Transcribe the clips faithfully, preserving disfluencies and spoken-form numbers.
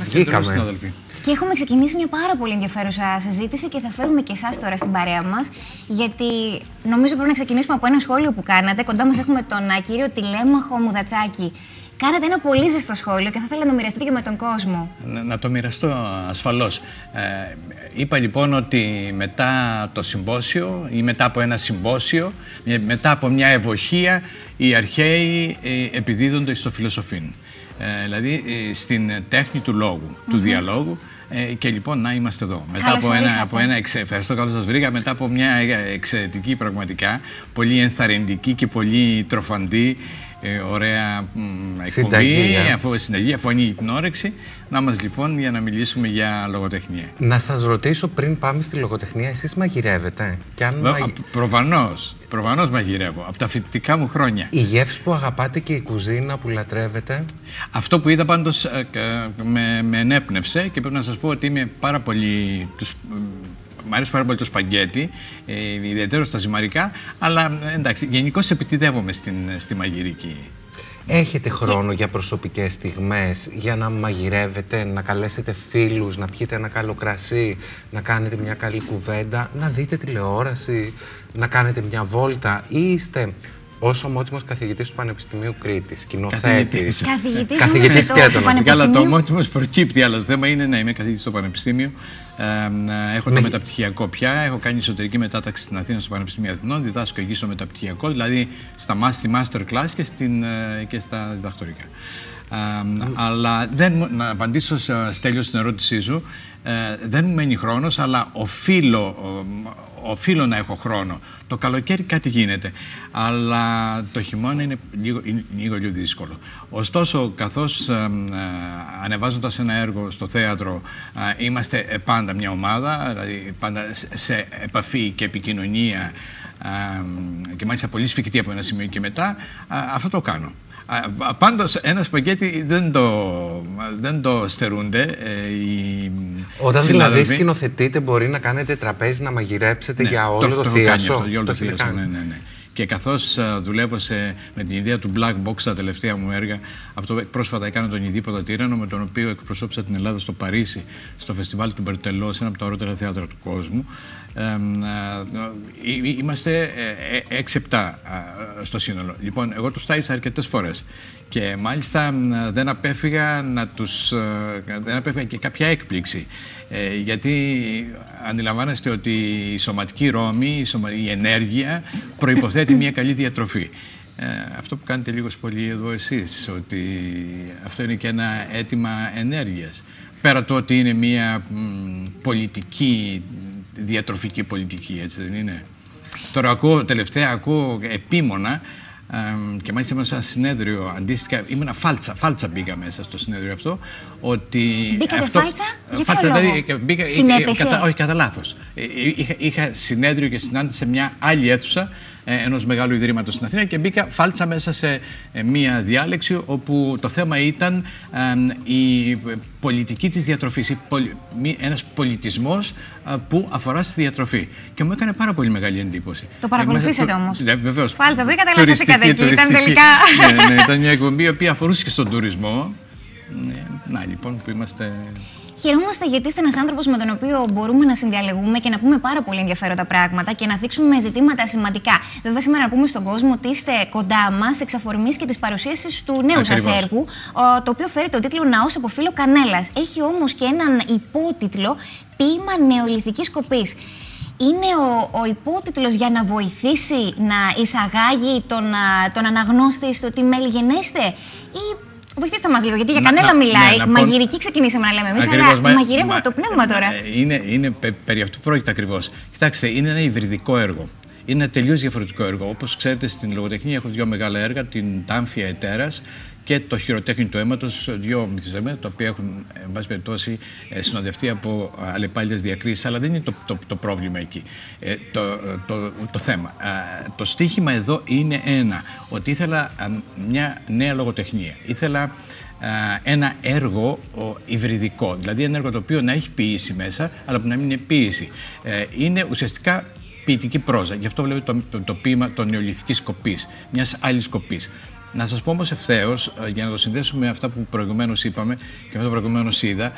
Βγήκαμε. Και έχουμε ξεκινήσει μια πάρα πολύ ενδιαφέρουσα συζήτηση και θα φέρουμε και εσάς τώρα στην παρέα μας, γιατί νομίζω πρέπει να ξεκινήσουμε από ένα σχόλιο που κάνατε. Κοντά μας έχουμε τον κύριο Τηλέμαχο Μουδατσάκη. Κάνατε ένα πολύ ζεστό σχόλιο και θα ήθελα να το μοιραστείτε και με τον κόσμο. Να, να το μοιραστώ ασφαλώς. Ε, είπα λοιπόν ότι μετά το συμπόσιο ή μετά από ένα συμπόσιο, μετά από μια ευωχία, οι αρχαίοι ε, επιδίδονται στο φιλοσοφήν. Ε, δηλαδή ε, στην τέχνη του λόγου, mm-hmm. του διαλόγου. Ε, και λοιπόν να είμαστε εδώ. Μετά καλώς από ορίσατε. ένα, από ένα εξε... Ευχαριστώ, καλώς σας βρήκα. Μετά από μια εξαιρετική, πραγματικά, πολύ ενθαρρυντική και πολύ τροφαντή, ε, ωραία εκπομπή, αφού συνταγή, αφού ανοίγει την όρεξη, να μας λοιπόν για να μιλήσουμε για λογοτεχνία. Να σας ρωτήσω πριν πάμε στη λογοτεχνία, εσείς μαγειρεύετε? Και αν Βε, μαγει... Προφανώς, προφανώς μαγειρεύω, από τα φοιτητικά μου χρόνια. Η γεύση που αγαπάτε και η κουζίνα που λατρεύετε? Αυτό που είδα πάντως ε, ε, με, με ενέπνευσε και πρέπει να σας πω ότι είμαι πάρα πολύ... Τους, Μ' αρέσει πάρα πολύ το σπαγκέτι, ε, ιδιαίτερα στα ζυμαρικά, αλλά εντάξει, γενικώς επιτιδεύομαι στην, στη μαγειρική. Έχετε χρόνο και... για προσωπικές στιγμές, για να μαγειρεύετε, να καλέσετε φίλους, να πιείτε ένα καλό κρασί, να κάνετε μια καλή κουβέντα, να δείτε τηλεόραση, να κάνετε μια βόλτα, ή είστε ως ομότιμος καθηγητής του Πανεπιστημίου Κρήτης, σκηνοθέτης, καθηγητής, καθηγητής και έτομα? Καλά, το ομότιμος προκύπτει, αλλά το θέμα είναι να είμαι καθηγητής στο Πανεπιστήμιο. Ε, έχω το Με... μεταπτυχιακό πια, έχω κάνει εσωτερική μετάταξη στην Αθήνα στο Πανεπιστήμιο Αθηνών, διδάσκω εκεί στο μεταπτυχιακό, δηλαδή στα, στη master class και, στην, και στα διδακτορικά. Ε, mm. Αλλά δεν, να απαντήσω Στέλιο στην ερώτησή σου, ε, δεν μου μένει χρόνος, αλλά οφείλω, οφείλω να έχω χρόνο. Το καλοκαίρι κάτι γίνεται, αλλά το χειμώνα είναι λίγο, είναι λίγο, λίγο δύσκολο. Ωστόσο, καθώς ε, ε, ανεβάζοντας ένα έργο στο θέατρο, ε, είμαστε πάντα μια ομάδα, δηλαδή πάντα σε επαφή και επικοινωνία, ε, και μάλιστα πολύ σφιχτή από ένα σημείο και μετά, ε, αυτό το κάνω. Πάντως ένα σπαγκέτι δεν το, δεν το στερούνται ε, οι Όταν συνάδελφοι. Δηλαδή σκηνοθετείτε, μπορεί να κάνετε τραπέζι, να μαγειρέψετε, ναι, για όλο το, το, το θίασο. Αυτό, για όλο το, το θίασο, ναι, ναι, ναι. Και καθώς uh, δουλεύω σε, με την ιδέα του Black Box τα τελευταία μου έργα, αυτό πρόσφατα έκανα τον Ιδίποτα Τύραννο, με τον οποίο εκπροσώπησα την Ελλάδα στο Παρίσι, στο φεστιβάλ του Μπερτελό, σε ένα από τα ωραίτερα θέατρα του κόσμου. Ε, ε, είμαστε έξι επτά στο σύνολο. Λοιπόν, εγώ τους τάισα αρκετές φορές και μάλιστα δεν απέφυγα να τους, δεν απέφυγα και κάποια έκπληξη, ε, γιατί αντιλαμβάνεστε ότι η σωματική ρόμη, η, σωμα, η ενέργεια προϋποθέτει μια καλή διατροφή. Ε, αυτό που κάνετε λίγο πολύ εδώ εσείς, ότι αυτό είναι και ένα αίτημα ενέργειας. Πέρα το ότι είναι μια μ, πολιτική, διατροφική πολιτική, έτσι δεν είναι? Τώρα ακούω, τελευταία ακούω επίμονα, ε, και μάλιστα ήμουν σε ένα συνέδριο αντίστοιχα, ήμουν φάλτσα, φάλτσα μπήκα μέσα στο συνέδριο αυτό, ότι... Μπήκατε αυτό, φάλτσα? Για φάλτσα, ποιο δηλαδή, λόγο? μπήκα, Συνέπεσε? Κατα, όχι, κατά λάθος. Είχα, είχα συνέδριο και συνάντηση σε μια άλλη αίθουσα ενός μεγάλου ιδρύματος στην Αθήνα και μπήκα φάλτσα μέσα σε μία διάλεξη όπου το θέμα ήταν ε, η πολιτική της διατροφής, η πολι, ένας πολιτισμός ε, που αφορά στη διατροφή. Και μου έκανε πάρα πολύ μεγάλη εντύπωση. Το παρακολουθήσατε όμως? Ναι, βεβαίως. Φάλτσα, μπήκατε, αλλά σταθήκατε εκεί. Ήταν τελικά... ναι, ναι, ήταν μια εκπομπή η οποία αφορούσε και στον τουρισμό. Ναι, να λοιπόν που είμαστε... Χαιρόμαστε γιατί είστε ένας άνθρωπος με τον οποίο μπορούμε να συνδιαλεγούμε και να πούμε πάρα πολύ ενδιαφέροντα πράγματα και να θίξουμε ζητήματα σημαντικά. Βέβαια, σήμερα να πούμε στον κόσμο ότι είστε κοντά μας εξ αφορμής και της παρουσίασης του νέου σας έργου, το οποίο φέρει τον τίτλο Ναός από φύλλο κανέλας. Έχει όμως και έναν υπότιτλο Ποίημα νεολιθικής κοπής. Είναι ο, ο υπότιτλος για να βοηθήσει να εισαγάγει τον, τον αναγνώστη στο τι μέλη γενέστε, ή βοηθήστε μας λίγο, γιατί για κανένα να, μιλάει. Ναι, μαγειρική ξεκινήσαμε να λέμε εμείς, αλλά μα, μαγειρεύουμε μα, το πνεύμα τώρα. Είναι, είναι περί αυτού πρόκειται ακριβώς. Κοιτάξτε, είναι ένα υβριδικό έργο. Είναι ένα τελείως διαφορετικό έργο. Όπως ξέρετε, στην λογοτεχνία έχω δύο μεγάλα έργα, την Τάμφια Ετέρας και το Χειροτέχνη του Αίματος, δύο μυθιστορήματα, τα οποία έχουν, εν πάση περιπτώσει, συνοδευτεί από αλλεπάλληλες διακρίσεις. Αλλά δεν είναι το, το, το πρόβλημα εκεί, ε, το, το, το, το θέμα. Ε, το στίχημα εδώ είναι ένα, ότι ήθελα μια νέα λογοτεχνία. Ήθελα ένα έργο υβριδικό, δηλαδή ένα έργο το οποίο να έχει ποίηση μέσα, αλλά που να μην είναι ποίηση. Ε, είναι ουσιαστικά ποιητική πρόζα. Γι' αυτό βλέπετε το, το, το ποίημα των νεολιθικής κοπής, μιας άλλης κοπής. Να σας πω όμως ευθέως, για να το συνδέσουμε με αυτά που προηγουμένως είπαμε και αυτό που προηγουμένως είδα,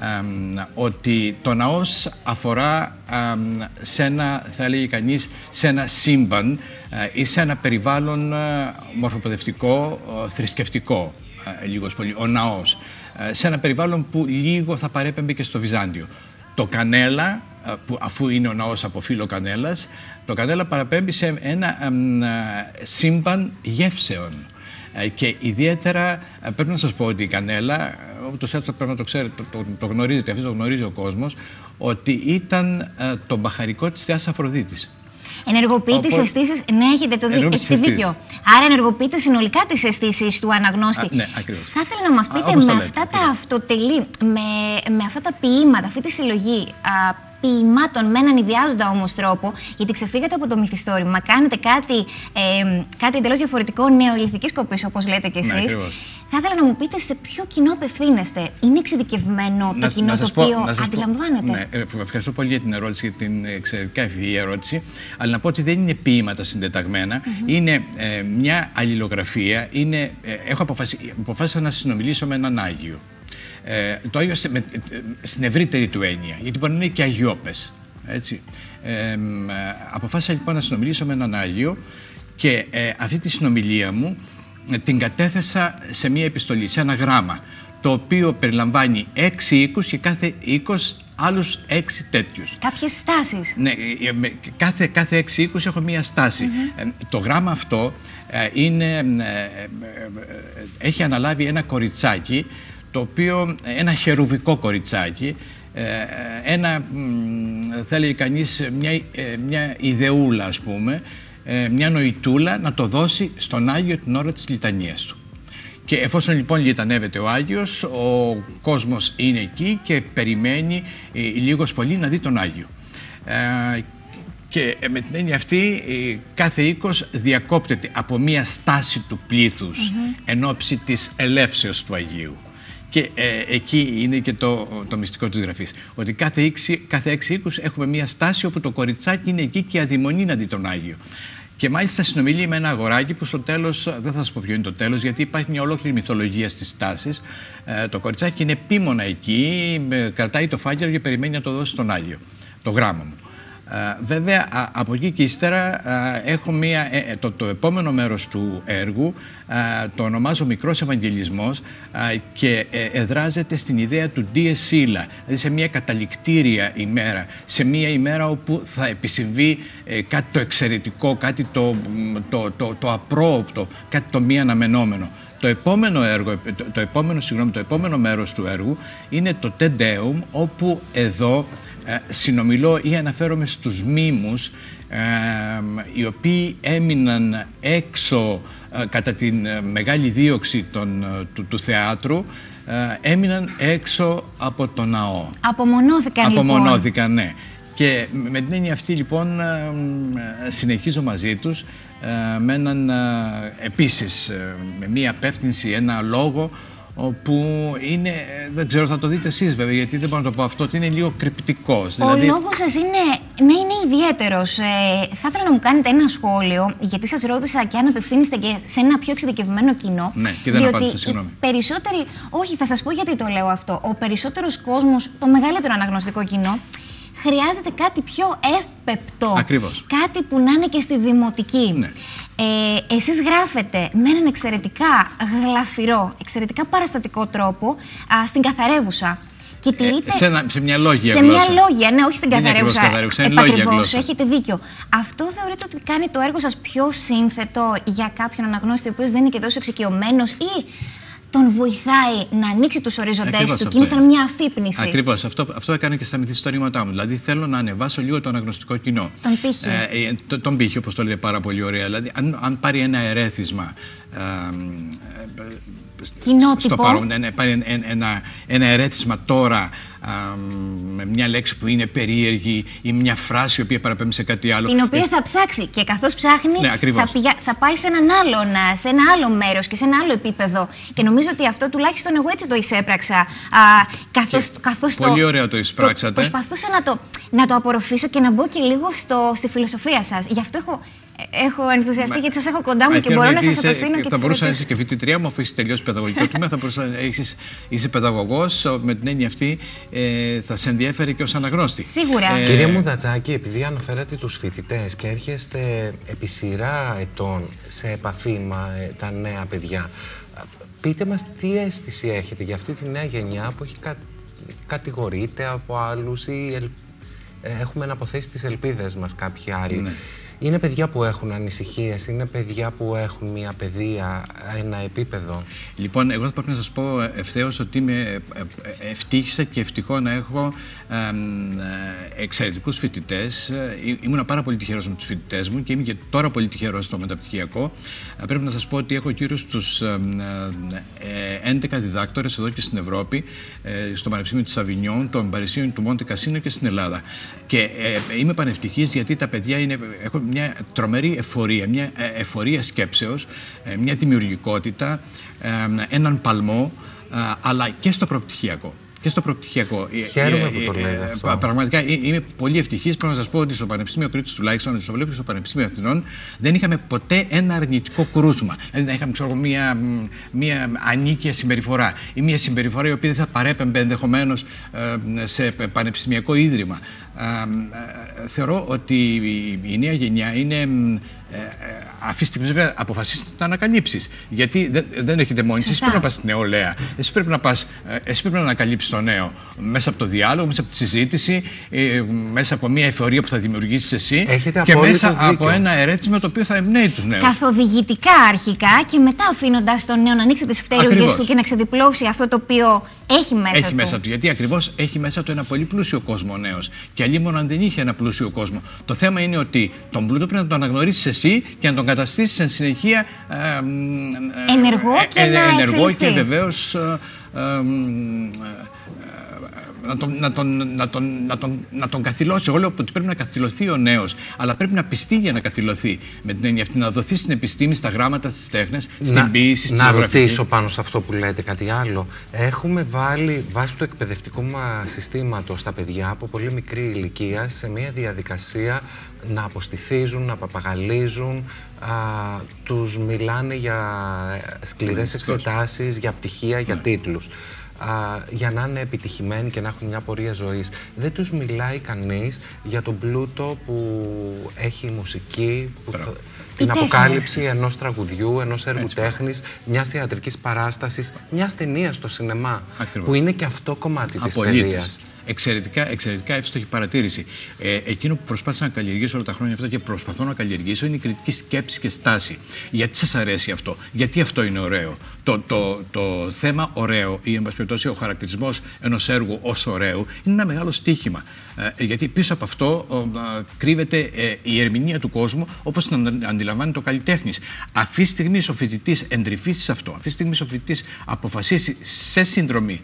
ότι το ναός αφορά σε ένα, θα έλεγε κανείς, σε ένα σύμπαν ή σε ένα περιβάλλον μορφοπαιδευτικό, θρησκευτικό, λίγος πολύ, ο ναός. Σε ένα περιβάλλον που λίγο θα παρέπεμπε και στο Βυζάντιο. Το Κανέλα, που αφού είναι ο ναός από φύλλο κανέλας, το Κανέλα παραπέμπει σε ένα σύμπαν γεύσεων. Και ιδιαίτερα πρέπει να σας πω ότι η Κανέλα, ούτως έτσι πρέπει να το ξέρετε, το, το, το γνωρίζετε, αυτό το γνωρίζει ο κόσμος, ότι ήταν το μπαχαρικό της θεάς Αφροδίτης. Ενεργοποιεί τις αισθήσεις. Ναι, έχετε το δί... έχετε δίκιο. Άρα ενεργοποιείτε συνολικά τις αισθήσεις του αναγνώστη. Α, ναι, ακριβώς. Θα ήθελα να μας πείτε, Α, με λέτε, αυτά ακριβώς. τα αυτοτελή, με, με αυτά τα ποίηματα, αυτή τη συλλογή α, ποιημάτων με έναν ιδιάζοντα όμως τρόπο, γιατί ξεφύγατε από το μυθιστόρημα, κάνετε κάτι, ε, κάτι εντελώς διαφορετικό, νεοελληνικής κοπής, όπως λέτε κι εσείς. Ναι, θα ήθελα να μου πείτε σε ποιο κοινό απευθύνεστε. Είναι εξειδικευμένο το κοινό το οποίο πω, αντιλαμβάνεται? Ναι, ευχαριστώ πολύ για την ερώτηση, για την εξαιρετικά ευφυή ερώτηση. Αλλά να πω ότι δεν είναι ποίηματα συντεταγμένα. Mm-hmm. Είναι ε, μια αλληλογραφία. Είναι, ε, έχω αποφασίσει, αποφάσισα να συνομιλήσω με έναν Άγιο. Ε, το Άγιο με, στην ευρύτερη του έννοια, γιατί μπορεί να είναι και αγιώπες. Έτσι. Ε, αποφάσισα λοιπόν να συνομιλήσω με έναν Άγιο και ε, αυτή τη συνομιλία μου την κατέθεσα σε μία επιστολή, σε ένα γράμμα, το οποίο περιλαμβάνει έξι οίκους και κάθε οίκος άλλους έξι τέτοιους. Κάποιες στάσεις. Ναι, κάθε, κάθε έξι οίκους έχω μία στάση. Mm-hmm. Το γράμμα αυτό είναι, έχει αναλάβει ένα κοριτσάκι, το οποίο, ένα χερουβικό κοριτσάκι, ένα, θα έλεγε κανείς, μια, μια ιδεούλα, ας πούμε, μια νοητούλα, να το δώσει στον Άγιο την ώρα της λιτανίας του. Και εφόσον λοιπόν λιτανεύεται ο Άγιος, ο κόσμος είναι εκεί και περιμένει ε, λίγος πολύ να δει τον Άγιο. Ε, και με την έννοια αυτή, ε, κάθε οίκος διακόπτεται από μια στάση του πλήθους mm-hmm. εν ώψη της ελεύσεως του Αγίου. Και ε, εκεί είναι και το, το μυστικό της γραφής. Ότι κάθε, ήξι, κάθε έξι οίκους έχουμε μια στάση όπου το κοριτσάκι είναι εκεί και αδειμονεί να δει τον Άγιο. Και μάλιστα συνομιλεί με ένα αγοράκι που στο τέλος, δεν θα σας πω ποιο είναι το τέλος, γιατί υπάρχει μια ολόκληρη μυθολογία στις στάσεις. Ε, το κοριτσάκι είναι επίμονα εκεί, κρατάει το φάκελο και περιμένει να το δώσει στον Άγιο, το γράμμα μου. Uh, βέβαια, α, από εκεί και ύστερα uh, έχω μία, ε, το, το επόμενο μέρος του έργου uh, το ονομάζω Μικρός Ευαγγελισμός uh, και ε, εδράζεται στην ιδέα του Dies Illa, δηλαδή σε μία καταληκτήρια ημέρα, σε μία ημέρα όπου θα επισυμβεί ε, κάτι το εξαιρετικό, κάτι το, το, το, το απρόοπτο, κάτι το μη αναμενόμενο. Το επόμενο, έργο, το, το, επόμενο, συγγνώμη, το επόμενο μέρος του έργου είναι το Te Deum, όπου εδώ ε, συνομιλώ ή αναφέρομαι στους μήμους ε, οι οποίοι έμειναν έξω ε, κατά την ε, μεγάλη δίωξη των, ε, του, του θεάτρου, ε, έμειναν έξω από το ναό. Απομονώθηκαν λοιπόν. Απομονώθηκαν, ναι. Και με την έννοια αυτή λοιπόν ε, ε, συνεχίζω μαζί τους με έναν, επίσης, με μία απεύθυνση, ένα λόγο όπου είναι, δεν ξέρω, θα το δείτε εσείς βέβαια, γιατί δεν μπορώ να το πω αυτό, ότι είναι λίγο κρυπτικός. Ο δηλαδή... λόγος σας είναι, ναι, είναι ιδιαίτερος. Ε, θα ήθελα να μου κάνετε ένα σχόλιο, γιατί σας ρώτησα και αν απευθύνεστε και σε ένα πιο εξειδικευμένο κοινό. Ναι, και δεν απάντησα, συγγνώμη. Περισσότεροι, όχι, θα σας πω γιατί το λέω αυτό. Ο περισσότερος κόσμος, το μεγαλύτερο αναγνωστικό κοινό, χρειάζεται κάτι πιο εύπεπτο. Ακριβώς. Κάτι που να είναι και στη δημοτική. Ναι. Ε, εσείς γράφετε με έναν εξαιρετικά γλαφυρό, εξαιρετικά παραστατικό τρόπο α, στην καθαρεύουσα. Και τηρείτε... ε, σε, ένα, σε μια λόγια σε γλώσσα. Σε μια λόγια, ναι, όχι στην καθαρεύουσα. Επακριβώς, έχετε δίκιο. Αυτό θεωρείτε ότι κάνει το έργο σας πιο σύνθετο για κάποιον αναγνώστη, ο οποίος δεν είναι και τόσο εξοικειωμένος, ή τον βοηθάει να ανοίξει τους οριζοντές του και είναι σαν μια αφύπνιση? Ακριβώς. Αυτό, αυτό έκανα και στα μυθιστορήματά μου. Δηλαδή θέλω να ανεβάσω λίγο το αναγνωστικό κοινό. Τον πύχη. Ε, ε, το, τον πύχη, όπως το λέτε πάρα πολύ ωραία. Δηλαδή, αν, αν πάρει ένα ερέθισμα. Ε, κοινότυπο. Στο παρόν, ναι, πάρει ένα, ένα, ένα ερέθισμα τώρα α, με μια λέξη που είναι περίεργη ή μια φράση η οποία παραπέμπει σε κάτι άλλο. Την οποία ε, θα ψάξει και καθώς ψάχνει ναι, θα, πηγα, θα πάει σε έναν άλλον, σε ένα άλλο μέρος και σε ένα άλλο επίπεδο. Και νομίζω ότι αυτό τουλάχιστον εγώ έτσι το εισέπραξα. Α, καθώς, καθώς πολύ το, ωραία το εισπράξατε. Το, προσπαθούσα να το, να το απορροφήσω και να μπω και λίγο στο, στη φιλοσοφία σας. Γι' αυτό έχω Έχω ενθουσιαστεί γιατί σας έχω κοντά μου και μπορώ να σας απευθύνω και τις θα μπορούσα να είσαι ερωτήσεις. και φοιτητριά μου, αφού είσαι τελειώσει παιδαγωγικό τμήμα. Θα μπορούσα να έχεις, είσαι παιδαγωγός. Με την έννοια αυτή ε, θα σε ενδιέφερε και ως αναγνώστη. Σίγουρα. Ε, Κύριε Μουδατζάκη, επειδή αναφέρατε τους φοιτητές και έρχεστε επί σειρά ετών σε επαφή με τα νέα παιδιά, πείτε μας τι αίσθηση έχετε για αυτή τη νέα γενιά που έχει κα, κατηγορείται από άλλους ή ελ, έχουμε να αποθέσει τις ελπίδες μας κάποιοι άλλοι. Ναι. Είναι παιδιά που έχουν ανησυχίες, είναι παιδιά που έχουν μια παιδεία, ένα επίπεδο. Λοιπόν, εγώ θα πρέπει να σας πω ευθέως ότι είμαι ευτύχησα και ευτυχώ να έχω ε, εξαιρετικούς φοιτητές. Ήμουν πάρα πολύ τυχερός με τους φοιτητές μου και είμαι και τώρα πολύ τυχερός στο μεταπτυχιακό. Πρέπει να σας πω ότι έχω γύρω στους ε, ε, έντεκα διδάκτορες εδώ και στην Ευρώπη, ε, στο Πανεπιστήμιο της Αβινιόν, των Παρισίων, του Μοντε Κασίνο και στην Ελλάδα. Και ε, είμαι πανευτυχής γιατί τα παιδιά είναι, έχουν μια τρομερή εφορία, μια εφορία σκέψεως, μια δημιουργικότητα, έναν παλμό, αλλά και στο προπτυχιακό. Και στο προπτυχιακό. Χαίρομαι που το λέτε αυτό. Πραγματικά είμαι πολύ ευτυχής. Πρέπει να σας πω ότι στο Πανεπιστήμιο Κρήτης τουλάχιστον, στο Βολεύκο και στο Πανεπιστήμιο Αθηνών, δεν είχαμε ποτέ ένα αρνητικό κρούσμα. Δηλαδή δεν είχαμε ξέρω, μια, μια ανίκεια συμπεριφορά ή μια συμπεριφορά η οποία δεν θα παρέπεμπε ενδεχομένως σε πανεπιστημιακό ίδρυμα. Θεωρώ ότι η νέα γενιά είναι. Αυτή τη στιγμή βέβαια αποφασίσετε να τα ανακαλύψεις. Γιατί δεν, δεν έχετε μόνοι σας. Εσύ πρέπει να πας στην νεολαία. Εσύ πρέπει να, πας, εσύ πρέπει να ανακαλύψεις το νέο μέσα από το διάλογο, μέσα από τη συζήτηση, μέσα από μια εφορία που θα δημιουργήσεις εσύ έχετε και μέσα δίκιο. από ένα ερέθισμα το οποίο θα εμπνέει τους νέους. Καθοδηγητικά αρχικά και μετά αφήνοντας τον νέο να ανοίξει τις φτέρυγες του και να ξεδιπλώσει αυτό το οποίο έχει μέσα έχει του. μέσα του. Γιατί ακριβώς έχει μέσα του ένα πολύ πλούσιο κόσμο ο νέος. Και αλλήμον αν δεν είχε ένα πλούσιο κόσμο. Το θέμα είναι ότι τον πλούτο πρέπει να τον αναγνωρίσεις εσύ και να τον καταστήσεις εν συνεχεία ε, ε, ενεργό και, ε, ε, να ενεργό και βεβαίως ε, ε, ε, να τον, να, τον, να, τον, να, τον, να τον καθυλώσει. Εγώ λέω ότι πρέπει να καθυλωθεί ο νέος, αλλά πρέπει να πιστεί για να καθυλωθεί. Με την έννοια αυτή, να δοθεί στην επιστήμη, στα γράμματα, στις τέχνες, στην ποίηση, στη Να ζωγραφική. ρωτήσω πάνω σε αυτό που λέτε κάτι άλλο. Έχουμε βάλει βάσει του εκπαιδευτικού μας συστήματος στα παιδιά από πολύ μικρή ηλικία σε μια διαδικασία να αποστηθίζουν, να παπαγαλίζουν, α, τους μιλάνε για σκληρές εξετάσεις, για πτυχία, για ναι. τίτλους. Α, για να είναι επιτυχημένοι και να έχουν μια πορεία ζωής. Δεν τους μιλάει κανείς για τον πλούτο που έχει η μουσική, που θα, την η αποκάλυψη τέχνης. ενός τραγουδιού, ενός έργου τέχνης, μιας θεατρικής παράστασης, μιας ταινίας στο σινεμά, ακριβώς. Που είναι και αυτό κομμάτι της παιδείας. Εξαιρετικά, εξαιρετικά εύστοχη παρατήρηση. Ε, εκείνο που προσπάθησα να καλλιεργήσω όλα τα χρόνια αυτά και προσπαθώ να καλλιεργήσω είναι η κριτική σκέψη και στάση. Γιατί σας αρέσει αυτό, γιατί αυτό είναι ωραίο. Το, το, το θέμα ωραίο ή εν πάση περιπτώσει ο χαρακτηρισμός ενός έργου ως ωραίου είναι ένα μεγάλο στοίχημα. Ε, γιατί πίσω από αυτό ε, κρύβεται ε, η ερμηνεία του κόσμου όπως την αντιλαμβάνει το καλλιτέχνης. Αυτή τη στιγμή ο φοιτητής εντρυφήσει σε αυτό. Αυτή τη στιγμή ο φοιτητής αποφασίσει σε συνδρομή,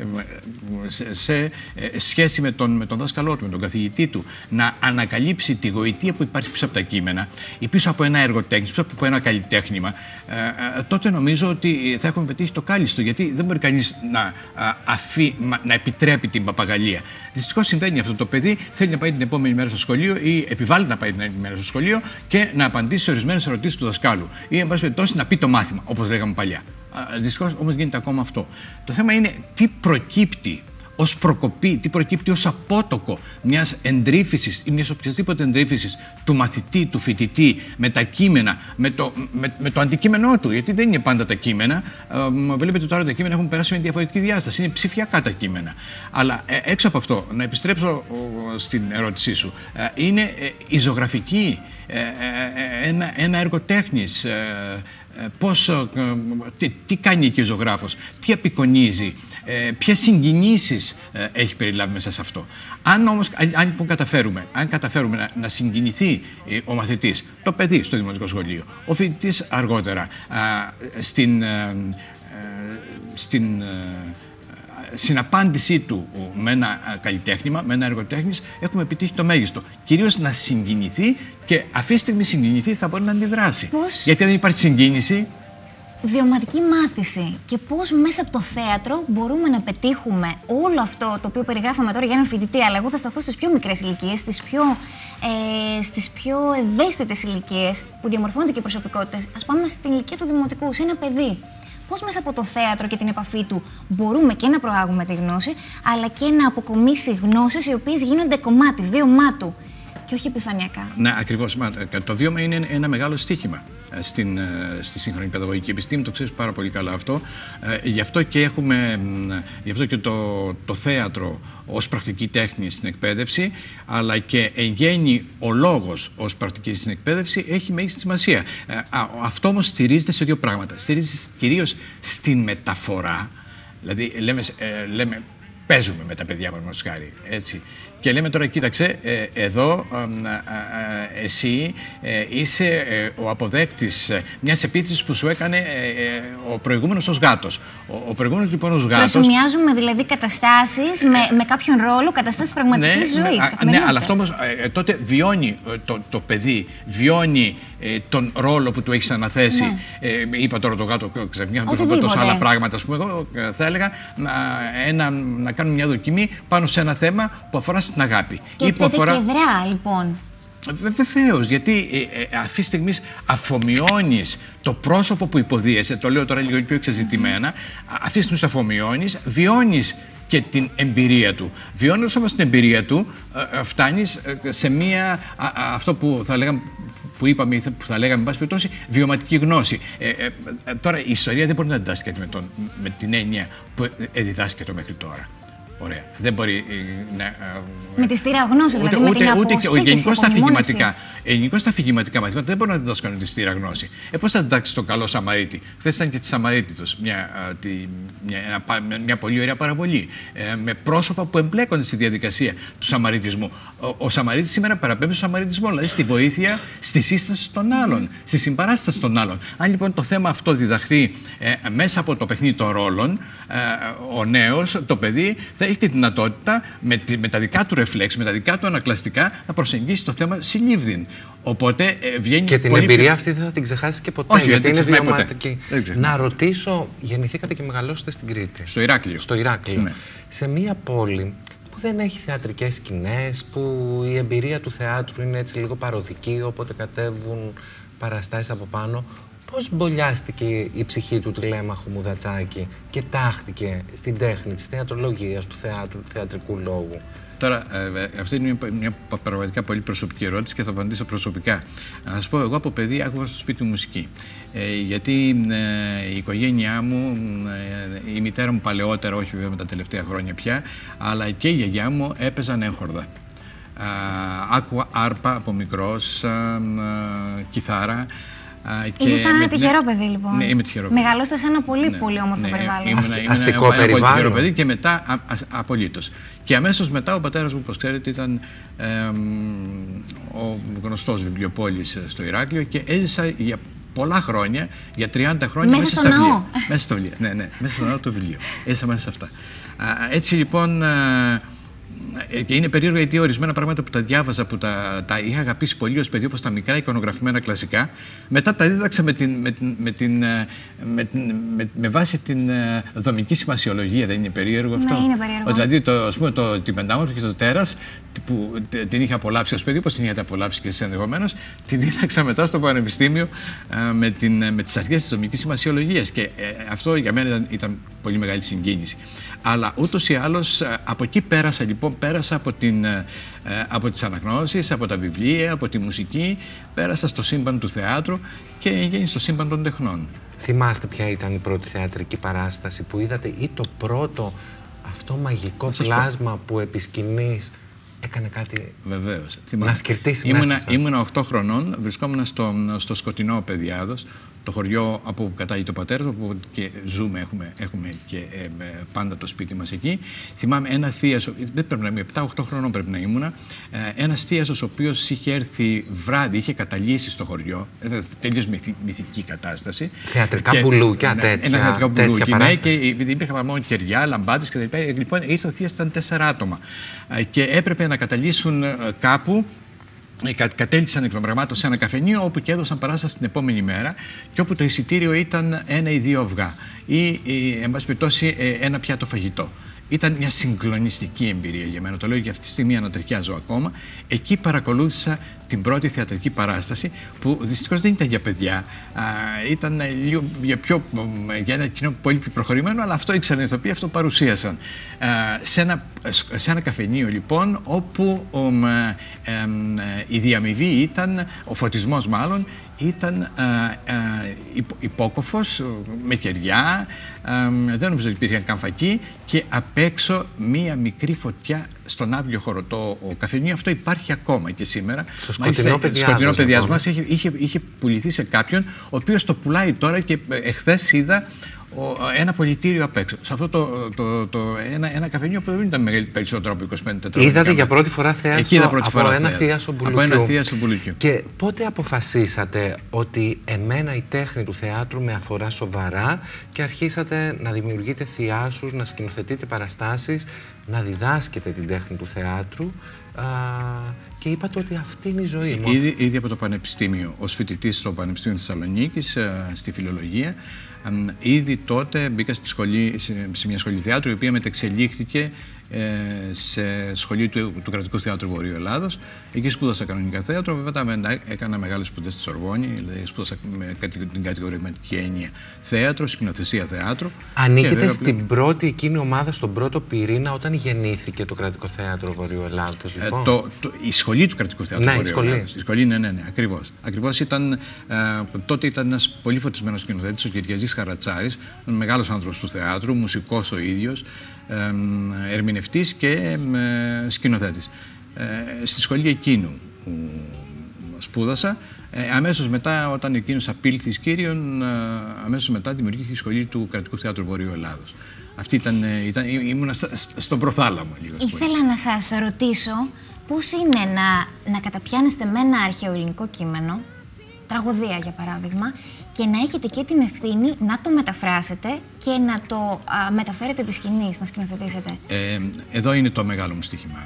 σε, σε σχέση με τον, με τον δάσκαλό του, με τον καθηγητή του, να ανακαλύψει τη γοητεία που υπάρχει πίσω από τα κείμενα ή πίσω από ένα έργο τέχνης, πίσω από ένα καλλιτέχνημα, ε, τότε νομίζω ότι θα έχουμε πετύχει το κάλιστο. Γιατί δεν μπορεί κανείς να, αφή, να επιτρέπει την παπαγαλία. Δυστυχώς συμβαίνει αυτό. Το παιδί θέλει να πάει την επόμενη μέρα στο σχολείο ή επιβάλλεται να πάει την επόμενη μέρα στο σχολείο και να απαντήσει σε ορισμένες ερωτήσεις του δασκάλου. Ή, εν πάση περιπτώσει, να πει το μάθημα, όπως λέγαμε παλιά. Δυστυχώς όμως γίνεται ακόμα αυτό. Το θέμα είναι τι προκύπτει ως προκοπή, τι προκύπτει ως απότοκο μιας εντρύφησης ή μιας οποιασδήποτε εντρύφησης του μαθητή, του φοιτητή με τα κείμενα, με το, με, με το αντικείμενό του. Γιατί δεν είναι πάντα τα κείμενα. Ε, βλέπετε τώρα τα κείμενα έχουν περάσει με διαφορετική διάσταση. Είναι ψηφιακά τα κείμενα. Αλλά ε, έξω από αυτό, να επιστρέψω ε, στην ερώτησή σου, ε, είναι ε, η ζωγραφική, ε, ε, ένα, ένα έργο τέχνης. Ε, Πώς, τι, τι κάνει εκεί ο ζωγράφος, τι απεικονίζει, ε, ποιες συγκινήσεις ε, έχει περιλάβει μέσα σε αυτό. Αν όμως αν, αν καταφέρουμε, αν καταφέρουμε να, να συγκινηθεί ε, ο μαθητής, το παιδί στο δημοτικό σχολείο, ο φοιτητής αργότερα, α, στην, ε, στην ε, συναπάντησή του με ένα καλλιτέχνημα, με ένα έργο τέχνης, έχουμε επιτύχει το μέγιστο. Κυρίως να συγκινηθεί και αυτή τη στιγμή συγκινηθεί θα μπορεί να αντιδράσει. Πώς? Γιατί αν δεν υπάρχει συγκίνηση, βιωματική μάθηση και πώς μέσα από το θέατρο μπορούμε να πετύχουμε όλο αυτό το οποίο περιγράφαμε τώρα για έναν φοιτητή, αλλά εγώ θα σταθώ στις πιο μικρές ηλικίες, στις πιο, ε, στις πιο ευαίσθητες ηλικίες που διαμορφώνονται και οι προσωπικότητες. Ας πάμε στην ηλικία του δημοτικού, σε ένα παιδί. Πώς μέσα από το θέατρο και την επαφή του μπορούμε και να προάγουμε τη γνώση, αλλά και να αποκομίσει γνώσεις οι οποίες γίνονται κομμάτι, βίωμά του και όχι επιφανειακά. Ναι, ακριβώς. Το βίωμα είναι ένα μεγάλο στοίχημα στην, στη σύγχρονη παιδαγωγική επιστήμη, το ξέρεις πάρα πολύ καλά αυτό. Ε, γι' αυτό και έχουμε, γι' αυτό και το, το θέατρο ως πρακτική τέχνη στην εκπαίδευση, αλλά και εν γέννη ο λόγος ως πρακτική στην εκπαίδευση έχει μέγιστη σημασία. Ε, αυτό όμως στηρίζεται σε δύο πράγματα. Στηρίζεται κυρίως στην μεταφορά, δηλαδή λέμε, ε, λέμε παίζουμε με τα παιδιά μας χάρη, έτσι. Και λέμε τώρα, κοίταξε, ε, εδώ ε, ε, εσύ ε, είσαι ε, ο αποδέκτης μιας επίθεσης που σου έκανε ε, ε, ο προηγούμενος ως γάτος. Ο, ο προηγούμενος λοιπόν ως γάτος... Προσημιάζουμε δηλαδή καταστάσεις με, με κάποιον ρόλο, καταστάσεις πραγματικής ναι, ζωής. Ναι, ναι, αλλά αυτό όμως ε, τότε βιώνει το, το παιδί, βιώνει ε, τον ρόλο που του έχεις αναθέσει. Ναι. Ε, είπα τώρα το γάτο, ξαφνιά, θα πω τόσα άλλα πράγματα. Ας πούμε, εγώ θα έλεγα να, ένα, να κάνουμε μια δοκιμή πάνω σε ένα θέμα που αφορά στην αγάπη. Σκέπτεται αφορά... και δρά, λοιπόν. Βεβαίως, γιατί ε, ε, αυτή τη στιγμή αφομοιώνεις το πρόσωπο που υποδίεσαι, το λέω τώρα λίγο πιο εξεζητημένα, αυτή τη στιγμή αφομοιώνεις, βιώνεις και την εμπειρία του. Βιώνοντας όμως την εμπειρία του, ε, φτάνεις σε μία, α, α, αυτό που θα λέγαμε, που είπαμε, που θα λέγαμε, εν πάση περιπτώσει, βιωματική γνώση. Ε, ε, ε, τώρα, η ιστορία δεν μπορεί να διδάσκεται με, τον, με την έννοια που ε, διδάσκεται μέχρι τώρα. Ωραία. Δεν μπορεί να. Με τη στήρα γνώση, δηλαδή ούτε, με την αποστήθηση, ούτε, γενικώς τα αφηγηματικά. Γενικώς τα αφηγηματικά μαθήματα δεν μπορούν να διδάσκουν τη στήρα γνώση. Ε, πώς θα διδάξει τον καλό Σαμαρίτη? Χθες ήταν και τη Σαμαρίτητος, μια, μια, μια, μια πολύ ωραία παραβολή. Ε, με πρόσωπα που εμπλέκονται στη διαδικασία του Σαμαριτισμού. Ο, ο Σαμαρίτης σήμερα παραπέμπει στο Σαμαριτισμό, δηλαδή στη βοήθεια, στη σύσταση των άλλων, στη συμπαράσταση των άλλων. Αν λοιπόν το θέμα αυτό διδαχθεί ε, μέσα από το παιχνίδι των ρόλων, ε, ο νέος, το παιδί, θα έχει τη δυνατότητα με, τη, με τα δικά του ρεφλέξ, με τα δικά του ανακλαστικά να προσεγγίσει το θέμα συνήβδιν. Οπότε ε, βγαίνει. Και την πολύ εμπειρία πιο... αυτή δεν θα την ξεχάσει και ποτέ. Όχι, γιατί είναι ποτέ. βιωματική. Να ρωτήσω, γεννηθήκατε και μεγαλώσατε στην Κρήτη. Στο Ηράκλειο. Στο Ηράκλειο. Ναι. Σε μια πόλη που δεν έχει θεατρικές σκηνές, που η εμπειρία του θεάτρου είναι έτσι λίγο παροδική, όποτε κατέβουν παραστάσεις από πάνω. Πώς μπολιάστηκε η ψυχή του Τηλέμαχου Μουδατσάκη και τάχτηκε στην τέχνη της θεατρολογίας, του θεάτρου, του θεατρικού λόγου? Τώρα, ε, αυτή είναι μια, μια πραγματικά πολύ προσωπική ερώτηση και θα απαντήσω προσωπικά. Να σας πω, εγώ από παιδί άκουγα στο σπίτι μου μουσική. Ε, γιατί ε, η οικογένειά μου, ε, η μητέρα μου παλαιότερα, όχι βέβαια με τα τελευταία χρόνια πια, αλλά και η γιαγιά μου έπαιζαν έγχορδα. Ε, άκουγα άρπα από μικρός, ε, ε, κιθάρα. Ήσασταν ένα τυχερό παιδί, λοιπόν. Ναι, είμαι τυχερό παιδί. Μεγαλώσατε σε ένα πολύ, ναι, πολύ όμορφο ναι, περιβάλλον. Ήμουν, ήμουν, αστικό ήμουν, περιβάλλον. Ένα τυχερό παιδί και μετά απολύτως. Και αμέσως μετά ο πατέρας μου, όπως ξέρετε, ήταν ε, ο γνωστός βιβλιοπόλης στο Ηράκλειο και έζησα για πολλά χρόνια, για τριάντα χρόνια, μέσα, μέσα στο στα ναό. βιβλία. Μέσα στο βιβλίο. Ναι, ναι, μέσα στο ναό το βιβλίο. Έζησα μέσα σε αυτά. Έτσι λοιπόν. Και είναι περίεργο γιατί ορισμένα πράγματα που τα διάβαζα, που τα, τα είχα αγαπήσει πολύ ως παιδί, όπως τα μικρά εικονογραφημένα κλασικά, μετά τα δίδαξα με, την, με, την, με, την, με, την, με, με βάση την δομική σημασιολογία. Δεν είναι περίεργο αυτό? Ναι, είναι περίεργο. Δηλαδή, το, ας πούμε, το, την Πεντάμορφη και το Τέρας, που την είχα απολαύσει ως παιδί, όπως την είχατε απολαύσει και εσείς ενδεχομένως, την δίδαξα μετά στο Πανεπιστήμιο με, την, με τις αρχές της δομικής σημασιολογίας. Και ε, αυτό για μένα ήταν, ήταν πολύ μεγάλη συγκίνηση. Αλλά ούτως ή άλλως από εκεί πέρασα, λοιπόν, πέρασα από, την, από τις αναγνώσεις, από τα βιβλία, από τη μουσική, πέρασα στο σύμπαν του θεάτρου και γίνει στο σύμπαν των τεχνών. Θυμάστε ποια ήταν η πρώτη θεατρική παράσταση που είδατε ή το πρώτο αυτό μαγικό πλάσμα που επί σκηνής έκανε κάτι? Βεβαίως. Να σκερτήσει ήμουνα, μέσα σας? Ήμουνα οκτώ χρονών, βρισκόμουν στο, στο Σκοτεινό Παιδιάδος, το χωριό από όπου κατάγει το πατέρα μου, όπου και ζούμε, έχουμε, έχουμε και ε, πάντα το σπίτι μας εκεί. Θυμάμαι ένα θείασο, δεν πρέπει να είμαι, επτά οκτώ χρονών πρέπει να ήμουνα, ε, ένας θείασος ο οποίος είχε έρθει βράδυ, είχε καταλύσει στο χωριό, ε, τελείως μυθι, μυθική κατάσταση. Θεατρικά και, μπουλούκια, ναι, τέτοια, ένα θεατρικά μπουλούκια, τέτοια ναι, και υπήρχαν μόνο κεριά, λαμπάδες κτλ. Λοιπόν, ήρθε ο θείασος, ήταν τέσσερα άτομα ε, και έπρεπε να καταλύσουν ε, κάπου κατέληξαν εκ των πραγμάτων σε ένα καφενείο όπου και έδωσαν παράσταση την επόμενη μέρα και όπου το εισιτήριο ήταν ένα ή δύο αυγά ή, ή εν πάση περιπτώσει, ένα πιάτο φαγητό. Ήταν μια συγκλονιστική εμπειρία για μένα. Το λέω για αυτή τη στιγμή ανατριχιάζω ακόμα. Εκεί παρακολούθησα την πρώτη θεατρική παράσταση που δυστυχώς δεν ήταν για παιδιά. Α, ήταν λίγο για, πιο, για ένα κοινό πολύ πιο προχωρημένο, αλλά αυτό ήξεραν οι ηθοποιοί, αυτό παρουσίασαν. Α, σε, ένα, σε ένα καφενείο λοιπόν, όπου ο, ε, ε, η διαμοιβή ήταν, ο φωτισμός μάλλον, ήταν α, α, υπόκοφος, με κεριά, α, δεν νομίζω ότι υπήρχαν καν φακοί και απ' έξω μία μικρή φωτιά στον άβλιο χώρο. Το καφενείο αυτό υπάρχει ακόμα και σήμερα. Στο σκοτεινό παιδιάς μας είχε, είχε, είχε πουληθεί σε κάποιον, ο οποίος το πουλάει τώρα και εχθές είδα ένα πολιτήριο απ' έξω. Σε αυτό το, το, το, ένα, ένα καφενείο που δεν ήταν περισσότερο από είκοσι πέντε τετραγωνικά. Είδατε για πρώτη φορά θέατρο από, φορά ένα θίασο από ένα θίασο Μπουλουκιού. Και πότε αποφασίσατε ότι εμένα η τέχνη του θεάτρου με αφορά σοβαρά και αρχίσατε να δημιουργείτε θιάσους, να σκηνοθετείτε παραστάσεις, να διδάσκετε την τέχνη του θεάτρου α, και είπατε ότι αυτή είναι η ζωή μου. Ήδη, ήδη από το Πανεπιστήμιο, ως φοιτητής στο Πανεπιστήμιο Θεσσαλονίκης, στη φιλολογία, ήδη τότε μπήκα στη σχολή, σε, σε μια σχολή θεάτρου, η οποία μετεξελίχθηκε ε, σε σχολή του, του Κρατικού Θεάτρου Βορείου Ελλάδος. Εκεί σπούδασα κανονικά θέατρο, βέβαια μετά έκανα μεγάλες σπουδές στη Σορβόνη, δηλαδή σπούδασα με την κατηγορηματική έννοια θέατρο, σκηνοθεσία θέατρου. Ανήκετε βέβαια, στην πλέον... πρώτη εκείνη ομάδα, στον πρώτο πυρήνα, όταν γεννήθηκε το Κρατικό Θέατρο Βορείου Ελλάδος, λοιπόν. Ε, το, το, η σχολή του Κρατικού Θεάτρου ναι, Βορείου η σχολή. Ελλάδος. Η σχολή, ναι, ναι, ναι, ακριβώς. Ακριβώς ήταν, ε, τότε ήταν ένας πολύ φωτισμένος σκηνοθέτης, ο Κυριαζής Χαρατσάρης, μεγάλος άνθρωπος του θεάτρου, μουσικός ο ίδιος, ε, ερμηνευτής και ε, σκηνοθέτης. Ε, στη σχολή εκείνου σπούδασα. Ε, αμέσως μετά, όταν εκείνος απήλθε εις Κύριον, ε, αμέσως μετά δημιουργήθηκε η σχολή του Κρατικού Θεάτρου Βορείου Ελλάδος. Αυτή ήταν, ήταν ήμουνα στα, στον προθάλαμο. Λίγο, Ήθελα να σας ρωτήσω πώς είναι να, να καταπιάνεστε με ένα αρχαίο ελληνικό κείμενο, τραγωδία για παράδειγμα, και να έχετε και την ευθύνη να το μεταφράσετε και να το α, μεταφέρετε επί σκηνής, να σκηνοθετήσετε. Ε, εδώ είναι το μεγάλο μου στοίχημα.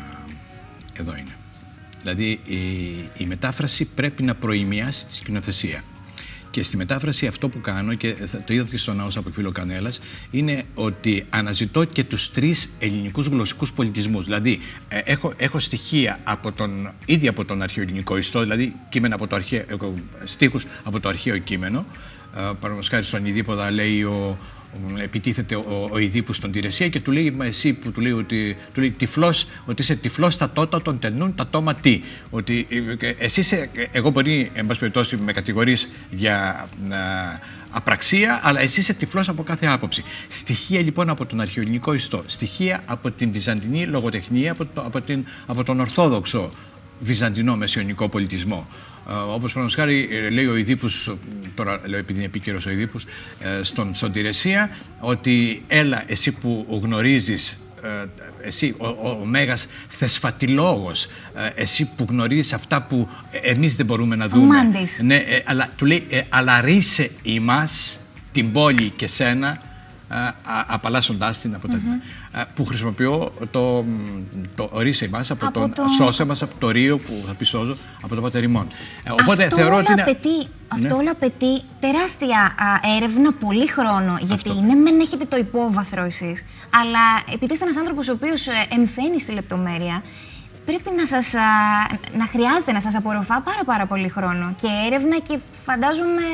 Εδώ είναι. Δηλαδή η, η μετάφραση πρέπει να προημιάσει τη σκηνοθεσία. Και στη μετάφραση αυτό που κάνω, και το είδατε και στο Ναός από Φίλο Κανέλλας, είναι ότι αναζητώ και τους τρεις ελληνικούς γλωσσικούς πολιτισμούς. Δηλαδή ε, έχω, έχω στοιχεία από τον, ήδη από τον αρχαιοελληνικό ιστό, δηλαδή κείμενα από το αρχαίο, στίχους από το αρχαίο κείμενο. Ε, Παραδείγματος χάρη στον Ιδίπποδα λέει ο, επιτίθεται ο, ο Ιδίππους στον Τηρεσία και του λέει, μα εσύ που του λέει ότι, του λέει, τυφλός, ότι είσαι τυφλός στα τότα των τενούν τα τόμα τι. Ότι εσύ είσαι, εγώ μπορεί, εν πάση περιπτώσει, με κατηγορείς για α, απραξία, αλλά εσύ είσαι τυφλός από κάθε άποψη. Στοιχεία λοιπόν από τον αρχαιοελληνικό ιστό, στοιχεία από την βυζαντινή λογοτεχνία, από, το, από, την, από τον ορθόδοξο βυζαντινό μεσαιωνικό πολιτισμό. Uh, όπως παραδείγματος χάρη λέει ο Ιδίππους, τώρα λέω επειδή είναι επίκαιρος ο Ιδίππους, uh, στον, στον Τηρεσία, ότι έλα εσύ που γνωρίζεις, uh, εσύ ο, ο, ο μέγας θεσφατιλόγος, uh, εσύ που γνωρίζεις αυτά που εμείς δεν μπορούμε να δούμε. Ο Μάντης. Ναι, ε, αλλά του λέει, ε, αλλά ρίσε ημάς την πόλη και σένα, απαλλάσσοντάς την από τα mm-hmm. που χρησιμοποιώ το, το ρίσε μας από, από τον το... σώσε μας από το ρίο που θα πει σώζω από το πατερημόν. Οπότε αυτό θεωρώ ότι είναι... απαιτεί, αυτό ναι. όλο απαιτεί τεράστια α, έρευνα, πολύ χρόνο, γιατί αυτό. Ναι μεν έχετε το υπόβαθρο εσείς, αλλά επειδή είστε ένας άνθρωπος ο οποίος εμφαίνει στη λεπτομέρεια, πρέπει να, σας, α, να χρειάζεται να σας απορροφά πάρα πάρα πολύ χρόνο και έρευνα και φαντάζομαι...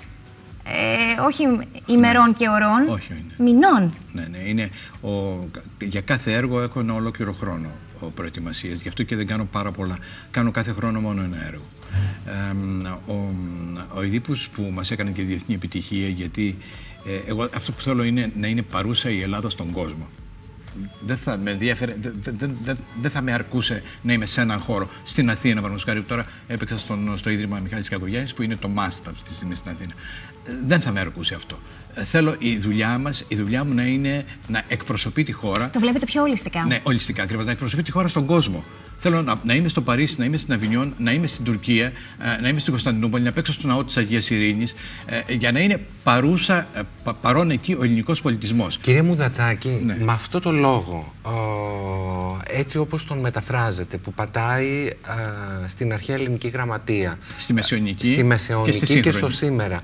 Ε, όχι ημερών ναι. και ωρών, όχι, είναι. μηνών. Ναι, ναι, είναι ο, για κάθε έργο έχω ένα ολόκληρο χρόνο προετοιμασίας, γι' αυτό και δεν κάνω πάρα πολλά. Κάνω κάθε χρόνο μόνο ένα έργο. Ε, ο, ο Ιδίππους που μας έκανε και διεθνή επιτυχία, γιατί ε, εγώ αυτό που θέλω είναι να είναι παρούσα η Ελλάδα στον κόσμο. Δεν θα με ενδιαφέρε, δεν, δεν, δεν, δεν θα με αρκούσε να είμαι σε έναν χώρο. Στην Αθήνα, παραδείγματος χάρη, τώρα έπαιξα στον, στο Ίδρυμα Μιχάλης Κακογιάννης, που είναι το μάστα αυτή τη στιγμή στην Αθήνα. Δεν θα με αρκούσε αυτό. Θέλω η δουλειά μας, η δουλειά μου να είναι να εκπροσωπεί τη χώρα. Το βλέπετε πιο ολιστικά. Ναι, ολιστικά ακριβώς. Να εκπροσωπεί τη χώρα στον κόσμο. Θέλω να, να είμαι στο Παρίσι, να είμαι στην Αβινιόν, να είμαι στην Τουρκία, να είμαι στην Κωνσταντινούπολη, να παίξω στο ναό της Αγίας Ειρήνης, για να είναι παρούσα, πα, παρόν εκεί ο ελληνικός πολιτισμός. Κύριε Μουδατσάκη, ναι. με αυτό το λόγο, ο, έτσι όπως τον μεταφράζεται, που πατάει α, στην αρχαία ελληνική γραμματεία, στη μεσαιωνική, στη μεσαιωνική και, στη και στο σήμερα,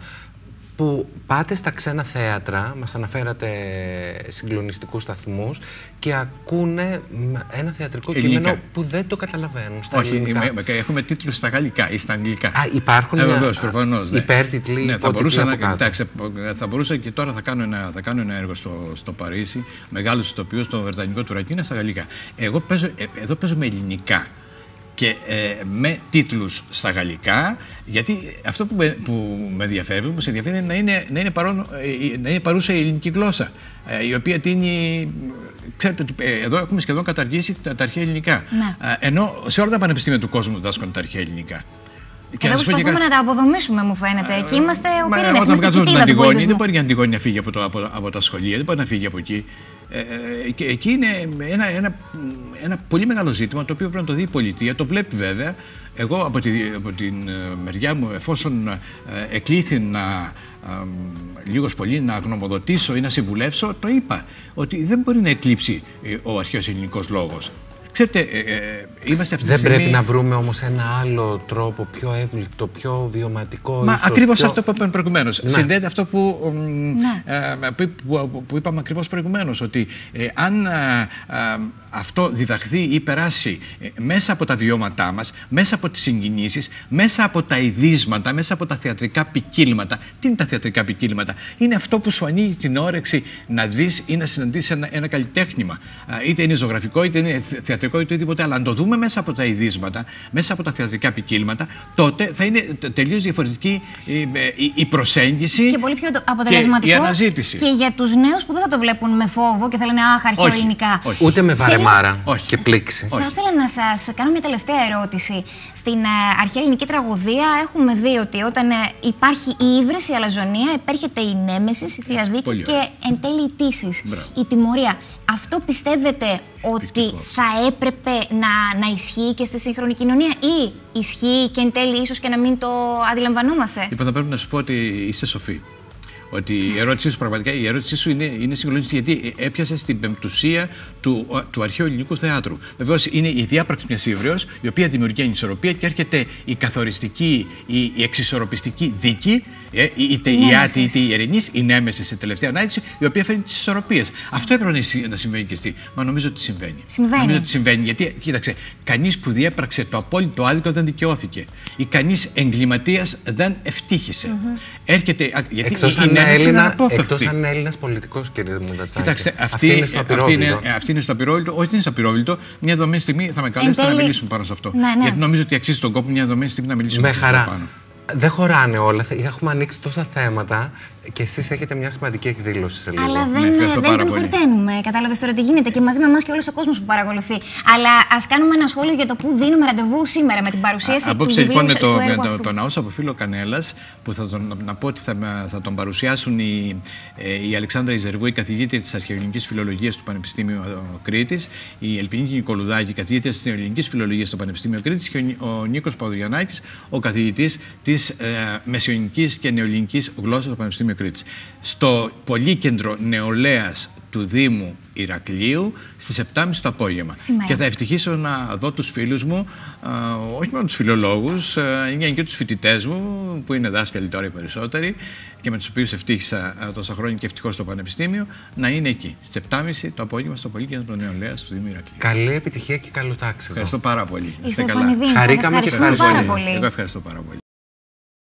που πάτε στα ξένα θέατρα, μας αναφέρατε συγκλονιστικούς σταθμούς, και ακούνε ένα θεατρικό ελληνικά κείμενο που δεν το καταλαβαίνουν στα Όχι, ελληνικά. Είμαι, έχουμε τίτλους στα γαλλικά ή στα αγγλικά. Α, υπάρχουν ε, βεβαίως, προφανώς, ναι. υπέρτιτλοι, ναι, θα μπορούσα, να, κοιτάξτε, θα μπορούσα και τώρα θα κάνω ένα, θα κάνω ένα έργο στο, στο Παρίσι, μεγάλος ηθοποιός, το Βρετανικό του Ρακίνα, στα γαλλικά. Εγώ παίζω, ε, εδώ παίζω με ελληνικά και ε, με τίτλους στα γαλλικά, γιατί αυτό που με, που με ενδιαφέρει, που σε ενδιαφέρει είναι να είναι, να είναι, παρόν, να είναι παρούσα η ελληνική γλώσσα, ε, η οποία τίνει. Ξέρετε ότι ε, εδώ έχουμε σχεδόν καταργήσει τα, τα αρχαία ελληνικά. Ναι. Ε, ενώ σε όλα τα πανεπιστήμια του κόσμου διδάσκονται τα αρχαία ελληνικά. Και εδώ προσπαθούμε να τα αποδομήσουμε, μου φαίνεται. Εκεί είμαστε ο πυρήνας, είμαστε η κοιτίδα του πολιτισμού. Δεν μπορεί η Αντιγόνη να φύγει από, το, από, από τα σχολεία, δεν μπορεί να φύγει από εκεί. Ε, και εκεί είναι ένα, ένα, ένα πολύ μεγάλο ζήτημα, το οποίο πρέπει να το δει η πολιτεία, το βλέπει βέβαια. Εγώ από, τη, από την μεριά μου, εφόσον ε, εκλήθη να ε, λίγος πολύ να γνωμοδοτήσω ή να συμβουλεύσω, το είπα ότι δεν μπορεί να εκλείψει ε, ο αρχαίος ελληνικός λόγος. Ξέρετε, ε, ε, είμαστε αυτή τη Δεν στιγμή... πρέπει να βρούμε όμως ένα άλλο τρόπο, πιο εύληπτο, πιο βιωματικό. Μα ίσως, ακριβώς πιο... αυτό που είπαμε προηγουμένως. Ναι. Συνδέεται αυτό που, ναι. ε, που, που, που είπαμε ακριβώς προηγουμένως. Ότι ε, αν ε, ε, αυτό διδαχθεί ή περάσει ε, μέσα από τα βιώματά μας, μέσα από τις συγκινήσεις, μέσα από τα ειδίσματα, μέσα από τα θεατρικά ποικίλματα. Τι είναι τα θεατρικά ποικίλματα? Είναι αυτό που σου ανοίγει την όρεξη να δεις ή να συναντήσεις ένα, ένα καλλιτέχνημα. Ε, είτε είναι ζωγραφικό, είτε είναι θεατρικό, είτε οτιδήποτε άλλο. Αν το δούμε μέσα από τα ειδίσματα, μέσα από τα θεατρικά ποικίλματα, τότε θα είναι τελείως διαφορετική η, η προσέγγιση και πολύ πιο αποτελεσματικό και η αναζήτηση. Και για τους νέους που δεν θα το βλέπουν με φόβο και θα λένε αχ, αρχαίο ελληνικά. Όχι. Ούτε με βαρεμάρα όχι. και πλήξη. Θα ήθελα να σας κάνω μια τελευταία ερώτηση. Στην uh, αρχαία ελληνική τραγωδία έχουμε δει ότι όταν uh, υπάρχει η ύβρεση, η αλαζονία, επέρχεται η νέμεσης, η θεία δίκη και εν τέλει η τύσης, η τιμωρία. Αυτό πιστεύετε ότι θα έπρεπε να, να ισχύει και στη σύγχρονη κοινωνία ή ισχύει και εν τέλει ίσως και να μην το αντιλαμβανόμαστε? Λοιπόν, θα πρέπει να σου πω ότι είσαι σοφή. Ότι η ερώτησή σου πραγματικά η ερώτησή σου είναι, είναι συγκλονιστική, γιατί έπιασε στην πεμπτουσία του, του αρχαίου ελληνικού θεάτρου. Βεβαίως είναι η διάπραξη μιας ύβρεως, η οποία δημιουργεί ανισορροπία και έρχεται η καθοριστική, η, η εξισορροπιστική δίκη, ε, είτε η, η άτη είτε η ειρηνής, η νέμεση σε τελευταία ανάλυση, η οποία φέρνει τις ισορροπίες. Αυτό έπρεπε να συμβαίνει και στη. Μα νομίζω ότι συμβαίνει. Συμβαίνει. Νομίζω ότι συμβαίνει, γιατί κοίταξε, κανείς που διέπραξε το απόλυτο άδικο δεν δικαιώθηκε. Ή κανείς εγκληματίας δεν ευτύχησε. Mm-hmm. Έρχεται. Γιατί εκτός η, η νέμεση είναι αναπόφευκτη. Εκτός αν είναι Έλληνας πολιτικός, κύριε Μουτζατσάκη. Κοιτάξτε, αυτή, αυτή είναι στο απειρόβλητο. Αυτή είναι, αυτή είναι στο απειρόβλητο. Όχι, δεν είναι στο απειρόβλητο. Μια δομένη στιγμή θα με καλέσετε τέλει... να μιλήσουμε πάνω σε αυτό. Ναι, ναι. Γιατί νομίζω ότι αξίζει τον κόπο μια δομένη στιγμή να μιλήσουμε με χαρά. πάνω. Δεν χωράνε όλα. Έχουμε ανοίξει τόσα θέματα και εσείς έχετε μια σημαντική εκδήλωση σε λίγο. Αλλά δεν, ναι, δεν τον χορταίνουμε. Κατάλαβες τώρα τι γίνεται και μαζί με εμάς και όλος ο κόσμος που παρακολουθεί. Αλλά ας κάνουμε ένα σχόλιο για το που δίνουμε ραντεβού σήμερα με την παρουσίαση Α, του βιβλίου λοιπόν, με το, του έργου το, αυτού. το Ναό Αποφύλο Κανέλλας, που θα τον, να πω ότι θα, θα τον παρουσιάσουν η, η Αλεξάνδρα Ιζερβού, η καθηγήτρια της Αρχαιοελληνικής Φιλολογίας του Πανεπιστήμιου Κρήτης, η Ελπινίκη Νικολουδάκη, καθηγήτρια της Ελληνικής Φιλολογίας του Πανεπιστήμιου Κρήτης, και ο, ο Νίκος Παπαδογιαννάκης, ο καθηγητής της ε, Μεσαιωνικής και Νεοελληνικής Γλώσσας του Πανεπιστήμιου Κρήτης. Στο Πολύκεντρο Νεολαίας του Δήμου Ηρακλείου στις επτά και μισή το απόγευμα. Σήμερα. Και θα ευτυχήσω να δω τους φίλους μου, α, όχι μόνο τους φιλολόγους, είναι και τους φοιτητές μου, που είναι δάσκαλοι τώρα οι περισσότεροι και με τους οποίους ευτύχησα τόσα χρόνια και ευτυχώς στο Πανεπιστήμιο, να είναι εκεί στις επτά και μισή το απόγευμα στο Πολύκεντρο Νεολαίας του Δήμου Ηρακλείου. Καλή επιτυχία και καλό τάξη. Ευχαριστώ πάρα πολύ. Είστε καλά. Χαρήκαμε και ευχαριστούμε πάρα πολύ. Εγώ ευχαριστώ πάρα πολύ.